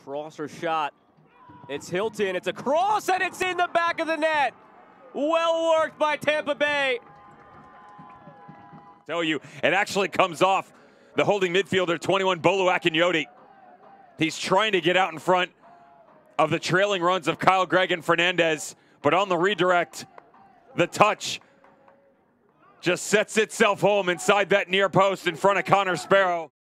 Crosser shot. It's Hilton. It's a cross, and it's in the back of the net. Well worked by Tampa Bay. Tell you, it actually comes off the holding midfielder, 21, Bolu Akinyoti. He's trying to get out in front of the trailing runs of Kyle Gregg and Fernandez, but on the redirect, the touch just sets itself home inside that near post in front of Connor Sparrow.